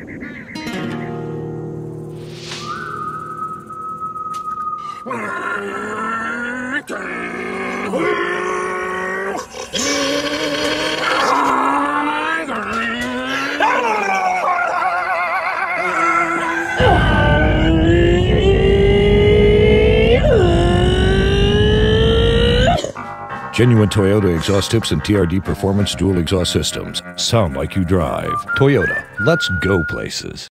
Genuine Toyota exhaust tips and TRD performance dual exhaust systems. Sound like you drive. Toyota, let's go places.